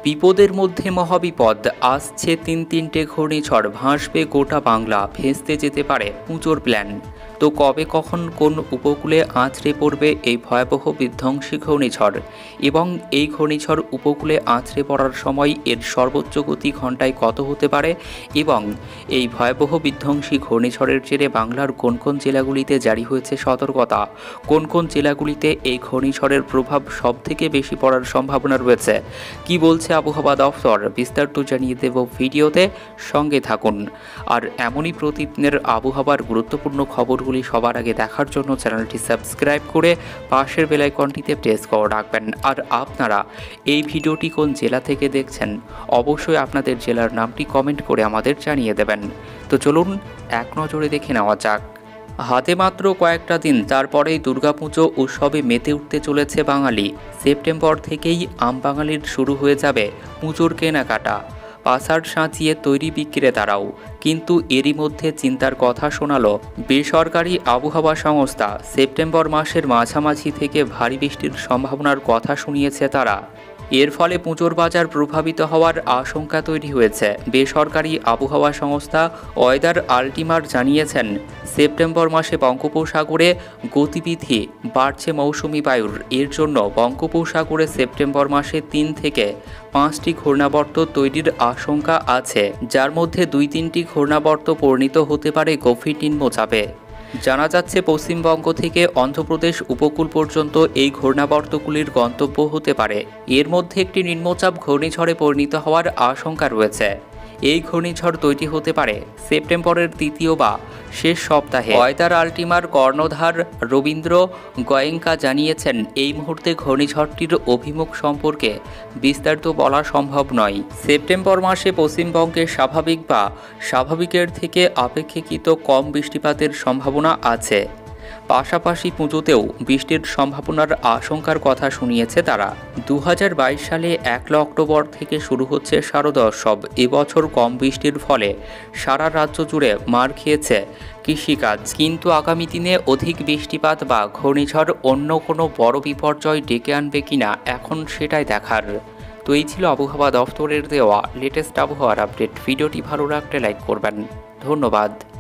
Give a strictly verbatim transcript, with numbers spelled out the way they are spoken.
বিপদের মধ্যে মহাবিপদ, আসছে তিন তিনটে ঘূর্ণিঝড়, ভাসবে গোটা বাংলা, ভেস্তে যেতে পারে পুজোর প্ল্যান। তো কবে কখন কোন উপকূলে আছড়ে পড়বে এই ভয়াবহ বিধ্বংসী ঘূর্ণিঝড়, এবং এই ঘূর্ণিঝড় উপকূলে আছড়ে পড়ার সময় এর সর্বোচ্চ গতি ঘন্টায় কত হতে পারে, এবং এই ভয়াবহ বিধ্বংসী ঘূর্ণিঝড়ের জেরে বাংলার কোন কোন জেলাগুলিতে জারি হয়েছে সতর্কতা, কোন কোন জেলাগুলিতে এই ঘূর্ণিঝড়ের প্রভাব সবথেকে বেশি পড়ার সম্ভাবনা রয়েছে, কি বলছে আবহাওয়া দফতর, বিস্তারিত জানিয়ে দেব ভিডিওতে, সঙ্গে থাকুন। আর এমনই প্রতিদিনের আবহাওয়ার গুরুত্বপূর্ণ খবরগুলি সবার আগে দেখার জন্য চ্যানেলটি সাবস্ক্রাইব করে পাশের বেল আইকনটিতে প্রেস করে রাখবেন। আর আপনারা এই ভিডিওটি কোন জেলা থেকে দেখছেন অবশ্যই আপনাদের জেলার নামটি কমেন্ট করে আমাদের জানিয়ে দেবেন। তো চলুন এক নজরে দেখে নেওয়া যাক। হাতে মাত্র কয়েকটা দিন, তারপরেই দুর্গাপুজো উৎসবে মেতে উঠতে চলেছে বাঙালি। সেপ্টেম্বর থেকেই আম বাঙালির শুরু হয়ে যাবে পুজোর কেনাকাটা, পাশার সাঁচিয়ে তৈরি বিক্রেতারাও। কিন্তু এরই মধ্যে চিন্তার কথা শোনালো বেসরকারি আবহাওয়া সংস্থা। সেপ্টেম্বর মাসের মাঝামাঝি থেকে ভারী বৃষ্টির সম্ভাবনার কথা শুনিয়েছে তারা। এর ফলে পুজোর বাজার প্রভাবিত হওয়ার আশঙ্কা তৈরি হয়েছে। বেসরকারি আবহাওয়া সংস্থা ওয়েদার আল্টিমার জানিয়েছেন, সেপ্টেম্বর মাসে বঙ্গোপসাগরে গতিবিধি বাড়ছে মৌসুমি বায়ুর। এর জন্য বঙ্গোপসাগরে সেপ্টেম্বর মাসে তিন থেকে পাঁচটি ঘূর্ণাবর্ত তৈরির আশঙ্কা আছে, যার মধ্যে দুই তিনটি ঘূর্ণাবর্ত পরিণত হতে পারে গভীর নিম্নচাপে। জানা যাচ্ছে পশ্চিমবঙ্গ থেকে অন্ধ্রপ্রদেশ উপকূল পর্যন্ত এই ঘূর্ণাবর্তগুলির গন্তব্য হতে পারে। এর মধ্যে একটি নিম্নচাপ ঘূর্ণিঝড়ে পরিণত হওয়ার আশঙ্কা রয়েছে। এই ঘূর্ণিঝড় তৈরি হতে পারে সেপ্টেম্বরের তৃতীয় বা শেষ সপ্তাহে। ওয়েদার আল্টিমার কর্ণধার রবীন্দ্র গোয়েঙ্কা জানিয়েছেন, এই মুহূর্তে ঘূর্ণিঝড়টির অভিমুখ সম্পর্কে বিস্তারিত বলা সম্ভব নয়। সেপ্টেম্বর মাসে পশ্চিমবঙ্গে স্বাভাবিক বা স্বাভাবিকের থেকে অপেক্ষাকৃত কম বৃষ্টিপাতের সম্ভাবনা আছে। পাশাপাশি পুজোতেও বৃষ্টির সম্ভাবনার আশঙ্কার কথা শুনিয়েছে তারা। দু হাজার বাইশ সালে একলা অক্টোবর থেকে শুরু হচ্ছে শারদোৎসব। এবছর কম বৃষ্টির ফলে সারা রাজ্য জুড়ে মার খেয়েছে কৃষিকাজ। কিন্তু আগামী দিনে অধিক বৃষ্টিপাত বা ঘূর্ণিঝড় অন্য কোনো বড় বিপর্যয় ডেকে আনবে কিনা এখন সেটাই দেখার। তো এই ছিল আবহাওয়া দফতরের দেওয়া লেটেস্ট আবহাওয়ার আপডেট। ভিডিওটি ভালো লাগলে লাইক করবেন। ধন্যবাদ।